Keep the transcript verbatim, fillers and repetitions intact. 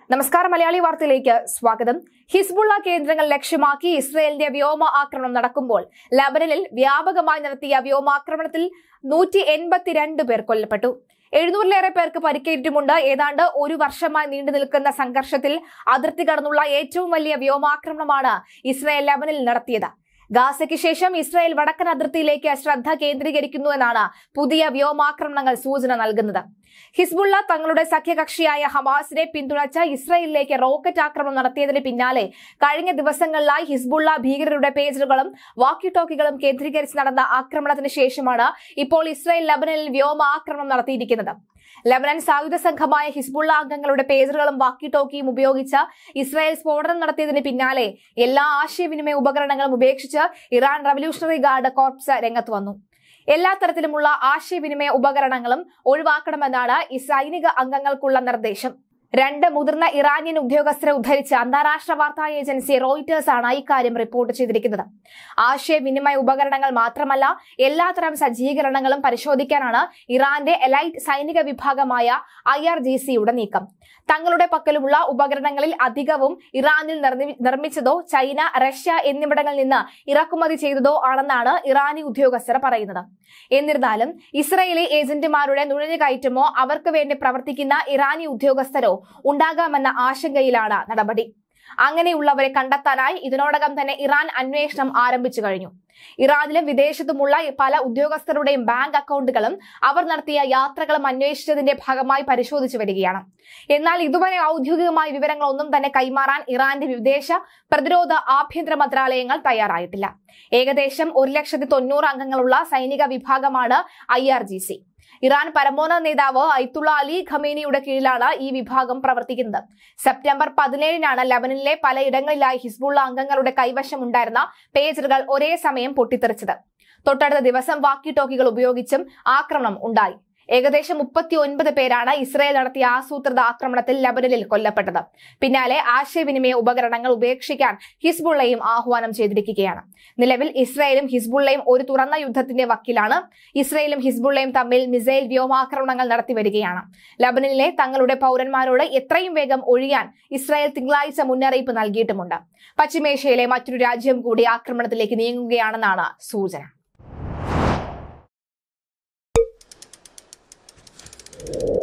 നമസ്കാരം മലയാളി വാർത്തയിലേക്ക് സ്വാഗതം. ഹിസ്ബുള്ള കേന്ദ്രങ്ങൾ ലക്ഷ്യമാക്കി ഇസ്രയേലിന്റെ വ്യോമ ആക്രമണം നടക്കുമ്പോൾ ലബനനിൽ വ്യാപകമായി നടത്തിയ വ്യോമാക്രമണത്തിൽ നൂറ്റി എൺപത്തിരണ്ട് പേർ കൊല്ലപ്പെട്ടു. എഴുന്നൂറിലേറെ പേർക്ക് പരിക്കേറ്റിട്ടുമുണ്ട്. ഏതാണ്ട് ഒരു വർഷമായി നീണ്ടു നിൽക്കുന്ന സംഘർഷത്തിൽ അതിർത്തി കടന്നുള്ള ഏറ്റവും വലിയ വ്യോമാക്രമണമാണ് ഇസ്രയേൽ ലബനനിൽ നടത്തിയത്. ഗാസയ്ക്ക് ശേഷം ഇസ്രായേൽ വടക്കൻ അതിർത്തിയിലേക്ക് ശ്രദ്ധ കേന്ദ്രീകരിക്കുന്നുവെന്നാണ് പുതിയ വ്യോമാക്രമണങ്ങൾ സൂചന നൽകുന്നത്. ഹിസ്ബുള്ള തങ്ങളുടെ സഖ്യകക്ഷിയായ ഹമാസിനെ പിന്തുണച്ച് ഇസ്രായേലിലേക്ക് റോക്കറ്റ് ആക്രമണം നടത്തിയതിന് പിന്നാലെ കഴിഞ്ഞ ദിവസങ്ങളിലായി ഹിസ്ബുള്ള ഭീകരരുടെ പേജറുകളും വാക്കി ടോക്കികളും കേന്ദ്രീകരിച്ച് നടന്ന ആക്രമണത്തിന് ശേഷമാണ് ഇപ്പോൾ ഇസ്രായേൽ ലബനനിൽ വ്യോമ ആക്രമണം നടത്തിയിരിക്കുന്നത്. ലബനൻ സായുധ സംഘമായ ഹിസ്ബുള്ള അംഗങ്ങളുടെ പേജറുകളും വാക്കി ടോക്കിയും ഉപയോഗിച്ച് ഇസ്രായേൽ സ്ഫോടനം നടത്തിയതിന് പിന്നാലെ എല്ലാ ആശയവിനിമയ ഉപകരണങ്ങളും ഉപേക്ഷിച്ച് ഇറാൻ റവല്യൂഷണറി ഗാർഡ് കോർപ്സ് രംഗത്ത് വന്നു. എല്ലാ തരത്തിലുമുള്ള ആശയവിനിമയ ഉപകരണങ്ങളും ഒഴിവാക്കണമെന്നാണ് ഈ സൈനിക അംഗങ്ങൾക്കുള്ള നിർദ്ദേശം. രണ്ട് മുതിർന്ന ഇറാനിയൻ ഉദ്യോഗസ്ഥരെ ഉദ്ധരിച്ച് അന്താരാഷ്ട്ര വാർത്താ ഏജൻസി റോയിറ്റേഴ്സ് ആണ് ഇക്കാര്യം റിപ്പോർട്ട് ചെയ്തിരിക്കുന്നത്. ആശയവിനിമയ ഉപകരണങ്ങൾ മാത്രമല്ല, എല്ലാത്തരം സജ്ജീകരണങ്ങളും പരിശോധിക്കാനാണ് ഇറാന്റെ എലൈറ്റ് സൈനിക വിഭാഗമായ ഐ ആർ ജി സിയുടെ നീക്കം. തങ്ങളുടെ പക്കലുമുള്ള ഉപകരണങ്ങളിൽ അധികവും ഇറാനിൽ നിർമ്മിച്ചതോ ചൈന, റഷ്യ എന്നിവിടങ്ങളിൽ നിന്ന് ഇറക്കുമതി ചെയ്തതോ ആണെന്നാണ് ഇറാനി ഉദ്യോഗസ്ഥർ പറയുന്നത്. എന്നിരുന്നാലും ഇസ്രായേലി ഏജന്റുമാരുടെ നുഴഞ്ഞുകയറ്റമോ അവർക്ക് വേണ്ടി പ്രവർത്തിക്കുന്ന ഇറാനി ഉദ്യോഗസ്ഥരോ ഉണ്ടാകാമെന്ന ആശങ്കയിലാണ് നടപടി. അങ്ങനെയുള്ളവരെ കണ്ടെത്താനായി ഇതിനോടകം തന്നെ ഇറാൻ അന്വേഷണം ആരംഭിച്ചു കഴിഞ്ഞു. ഇറാനിലും വിദേശത്തുമുള്ള പല ഉദ്യോഗസ്ഥരുടെയും ബാങ്ക് അക്കൗണ്ടുകളും അവർ നടത്തിയ യാത്രകളും അന്വേഷിച്ചതിന്റെ ഭാഗമായി പരിശോധിച്ചു വരികയാണ്. എന്നാൽ ഇതുവരെ ഔദ്യോഗികമായ വിവരങ്ങളൊന്നും തന്നെ കൈമാറാൻ ഇറാന്റെ വിദേശ, പ്രതിരോധ, ആഭ്യന്തര മന്ത്രാലയങ്ങൾ തയ്യാറായിട്ടില്ല. ഏകദേശം ഒരു ലക്ഷത്തി തൊണ്ണൂറ് അംഗങ്ങളുള്ള സൈനിക വിഭാഗമാണ് I R G C. Iran പരമോന്നത നേതാവ് അയത്തുള്ള അലി ഖമേനിയുടെ കീഴിലാണ് ഈ വിഭാഗം പ്രവർത്തിക്കുന്നത്. സെപ്റ്റംബർ പതിനേഴിനാണ് ലബനനിലെ പലയിടങ്ങളിലായി ഹിസ്ബുള്ള അംഗങ്ങളുടെ കൈവശം ഉണ്ടായിരുന്ന പേജറുകൾ ഒരേ സമയം പൊട്ടിത്തെറിച്ചത്. തൊട്ടടുത്ത ദിവസം വാക്കി ടോക്കികൾ ഉപയോഗിച്ചും ആക്രമണം ഉണ്ടായി. ഏകദേശം മുപ്പത്തി ഒൻപത് പേരാണ് ഇസ്രായേൽ നടത്തിയ ആസൂത്രിത ആക്രമണത്തിൽ ലബനനിൽ കൊല്ലപ്പെട്ടത്. പിന്നാലെ ആശയവിനിമയ ഉപകരണങ്ങൾ ഉപേക്ഷിക്കാൻ ഹിസ്ബുള്ളയും ആഹ്വാനം ചെയ്തിരിക്കുകയാണ്. നിലവിൽ ഇസ്രായേലും ഹിസ്ബുള്ളയും ഒരു തുറന്ന യുദ്ധത്തിന്റെ വക്കിലാണ്. ഇസ്രായേലും ഹിസ്ബുള്ളയും തമ്മിൽ മിസൈൽ വ്യോമാക്രമണങ്ങൾ നടത്തി വരികയാണ്. ലബനനിലെ തങ്ങളുടെ പൗരന്മാരോട് എത്രയും വേഗം ഒഴിയാൻ ഇസ്രായേൽ തിങ്കളാഴ്ച മുന്നറിയിപ്പ് നൽകിയിട്ടുമുണ്ട്. പശ്ചിമേഷ്യയിലെ മറ്റൊരു രാജ്യം കൂടി ആക്രമണത്തിലേക്ക് നീങ്ങുകയാണെന്നാണ് സൂചന. you